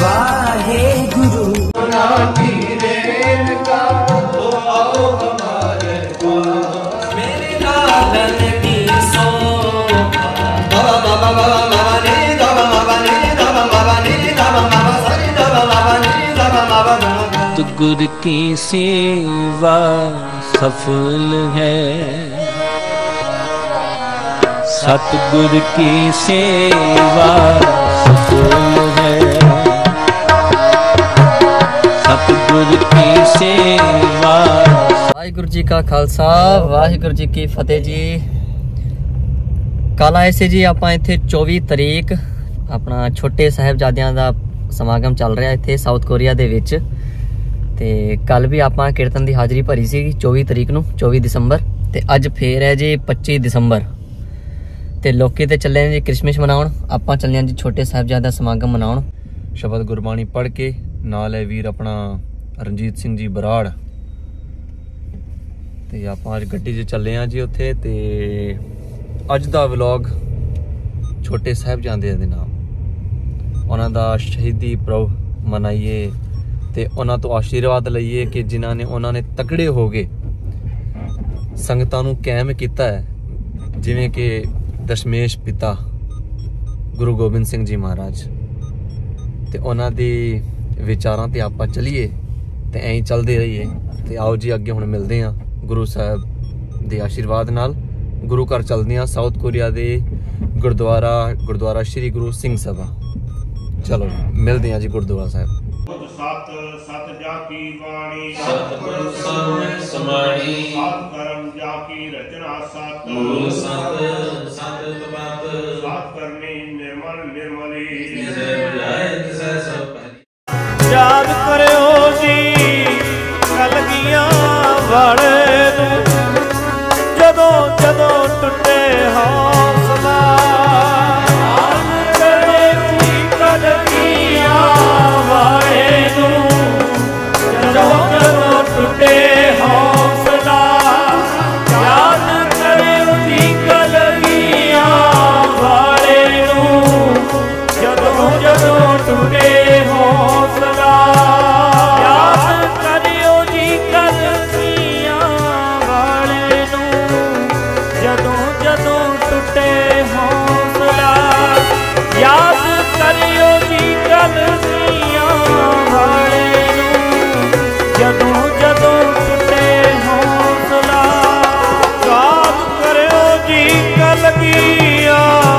वाहे गुरु की रेन का तो आओ हमारे पास मेरे लालन की सो बाबा बाबा बाबा बाबा ने बाबा बाबा ने बाबा बाबा ने बाबा बाबा सरी बाबा बाबा ने बाबा बाबा तो गुरु की सेवा सफल है सतगुरु की सेवा सफल है सतगुरु की सेवा। वाहिगुरु जी का खालसा वाहिगुरु जी की फतेह जी। कल आए से जी आप इत्थे 24 तरीक अपना छोटे साहिबजादियां दा समागम चल रहा इत्थे साउथ कोरिया दे विच ते कल भी आप कीर्तन की हाज़री भरी सी 24 तरीक नूं 24 दिसंबर ते अज फिर है जी 25 दिसंबर ते लोकी ते चले जी क्रिसमस मनाउण आपां चले जी छोटे साहिबजादा समागम मनाउण। शबद गुरबाणी पढ़ के नाल है वीर अपना रणजीत सिंह जी बराड़ ते आपां अज गड्डी 'च चले जी उत्थे ते अज दा व्लॉग छोटे साहिबजादे दे नाम उन्हां दा शहीदी पर्व मनाइए ते उन्हां तो आशीर्वाद लईए कि जिन्हां ने उन्हां ने तकड़े हो गए संगतां नूं कायम कीता है जिवें कि दशमेश पिता गुरु गोबिंद सिंह जी महाराज ते उन्हां दी विचारां ते आपां चलीए ते ऐं चलदे रहिए ते आओ जी अगे हुण मिलदे हां गुरु साहब दे आशीर्वाद नाल गुरु घर चलदे हां साउथ कोरिया दे गुरुद्वारा श्री गुरु सिंह सभा। चलो मिलदे हां जी गुरुद्वारा साहब। सत सत जाकी वाणी सतगुरु सरवण समाणी सत कर्म जाकी रचना सत मूल सत सत तपत सत करनी निर्मल निर्मली जिसे बुझाए तिसे सब पहली। याद करो जी कलगियां वाले जदों जदों टुटे हौसला टूटे हौसला याद करे उसी कलगियां वाले जदों जदों टूटे हौसला याद करे उसी कलगियां वाले जदों जदों टूटे हौसला याद करे उसी कलगियां वाले जदों जदों टुटे हौसला याद करो जी कलगियां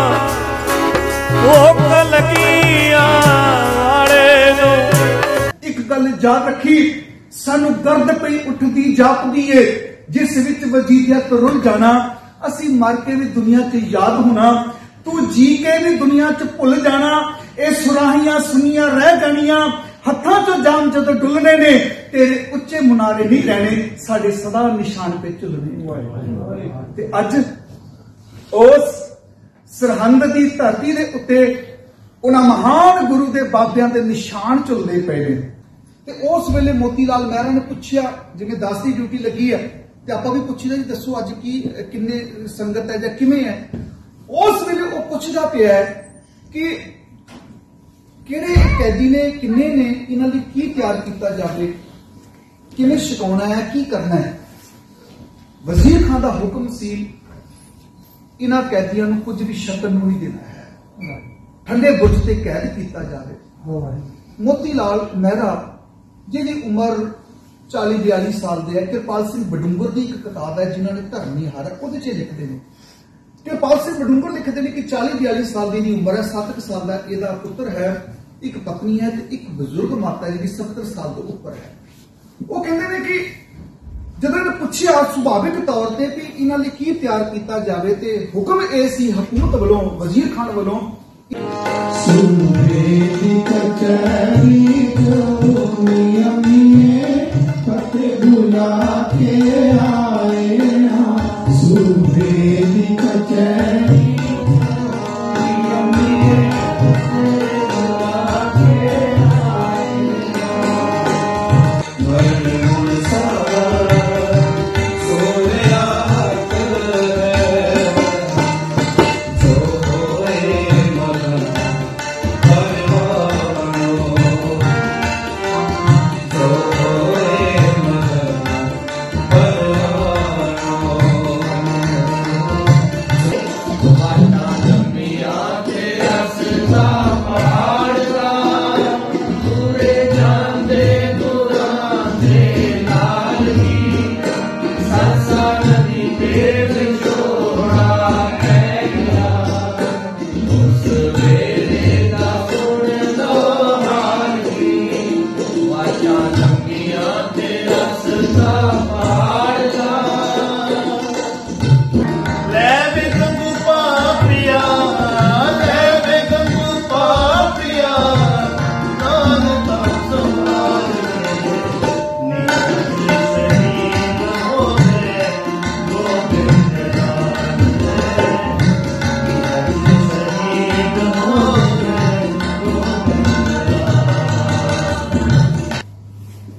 वो कलगियां वाले नूं। एक गल याद रखी सानू दर्द पई उठदी जापदी है जिस विच वजीदिया तो रुल जाना असी मर के भी दुनिया च याद होना तू जी के भी दुनिया च भुल जाना ये सुराहियां सुनियां रह जानियां हत्थां चों जाम जदों डुलने ने तेरे उच्चे मुनारे नहीं रहने साडे सदा निशान पे झुलने। ते अज उस सरहंद दी धरती दे उत्ते उन्हां महान गुरु दे बाबियां दे निशान झुलदे पए ने ते उस वेले मोती लाल मेहरा ने पुछया जिवें 10 दी ड्यूटी लगी है ते आपां भी पुछीदा जी दसो अज की किन्ने संगत है जां किवें है। उस वेले वो पुछदा पिया है कि किहड़े कैदी ने किन्ने ने इन्हां लई की तैयार किया जाए किवें छकाउणा है की करना है। वजीर खान का हुक्म सी इन्हां कैदियां नूं कुछ भी शकन नहीं देना है ठंडे बुर्ज ते कैद किया जाए। मोती लाल मेहरा जिहदी उम्र 40-42 साल दे है कृपाल सिंह बडूंगर की एक किताब है जिन्होंने धर्मी हार है उहदे च लिखते हैं कृपाल सिंह बडूंगर लिखते हैं कि 40-42 साल की उम्र है 7 साल का इहदा पुत्र है एक पत्नी है एक बजुर्ग माता है जी 70 साल तो ऊपर है। वो कहते हैं कि जब इन्हें पूछा सुभाविक तौर पर कि इन्हां लई की तैयार किया जाए तो हुक्म यह सी हुकूमत वालों वजीर खान वालों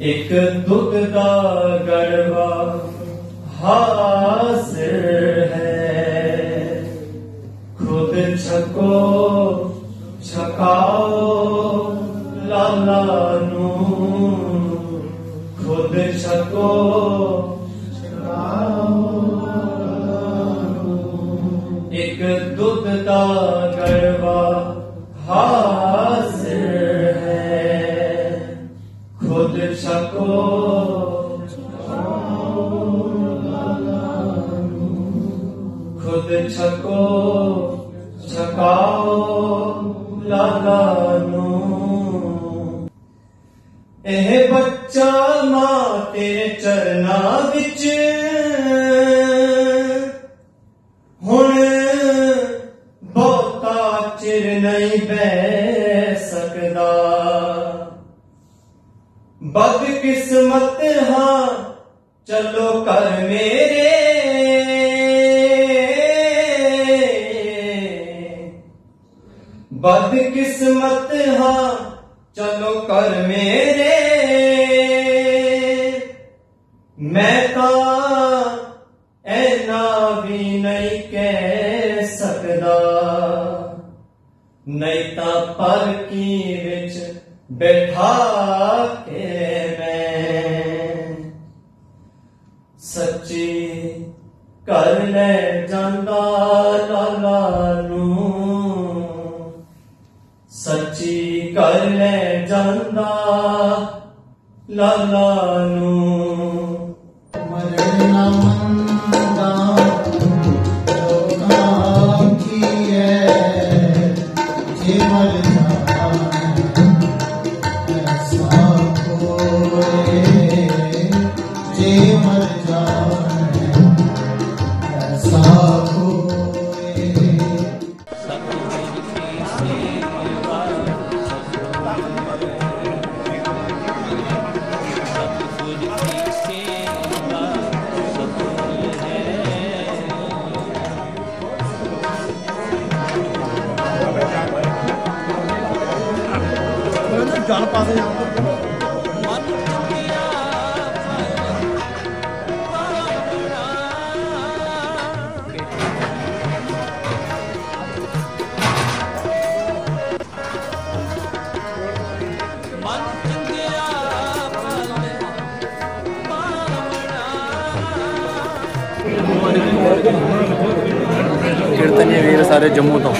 एक दुख दा गड़वा हासिल है, खुद छको छकाओ लाला नू, खुद छको एक दुध दा गड़वा हासिल है, खुद छको खुद छको छकाओ लाला नू। एह बच्चा मां तेरे चरना विच हुण बहुता चिर नहीं बह सकदा, बदकिस्मत हां चलो कर मेरे, बदकिस्मत हां चलो कर मेरे, मैं तां ऐना भी नहीं कह सकदा, नहीं तां पलकी विच बैठा के मैं सच्ची कर ले जांदा लाला नू, सच्ची कर ले जांदा लाला नू। मरना मंदा की है, जे मर जाए ऐसा कोई, जे मर जाए ऐसा कोई। गल पा दे कीर्तनीय वीर सारे जम्मू तो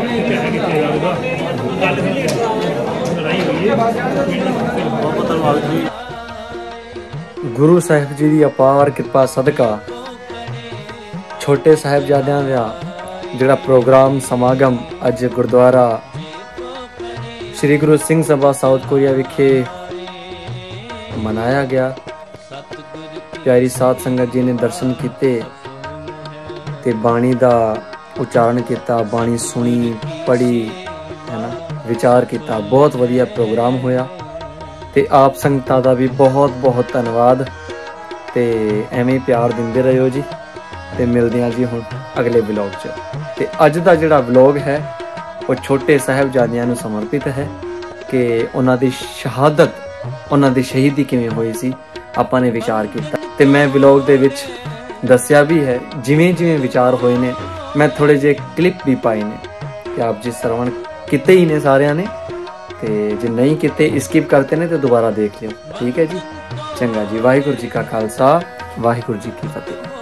गुरु साहिब जी की अपार कृपा सदका छोटे साहिबजादियां दा जिहड़ा प्रोग्राम समागम अज गुरुद्वारा श्री गुरु सिंह सभा साउथ कोरिया विखे मनाया गया। प्यारी साध संगत जी ने दर्शन किते ते बाणी दा उच्चारण किया, बाणी सुनी पढ़ी है ना, विचार किया। बहुत वधिया प्रोग्राम होया ते आप संगतां दा भी बहुत बहुत धन्यवाद ते एवें प्यार दिंदे रहियो जी। ते मिलदे हां जी हुण अगले व्लॉग च। ते अज दा जिहड़ा व्लॉग है वो छोटे साहिबजादियां नूं समर्पित है कि उन्हां दी शहादत, उन्हां दी शहीदी किवें होई सी, आपां ने विचार किया। ते मैं व्लॉग दे विच दस्सिया भी है जिवें जिवें विचार होए ने, मैं थोड़े जे क्लिप भी पाए ने कि आप जी श्रवण किते ही ने सारियां ने, ते जे नहीं किते स्किप करते ने तो दोबारा देख लियो। ठीक है जी, चंगा जी। वाहिगुरू जी का खालसा, वाहिगुरू जी की फतेह।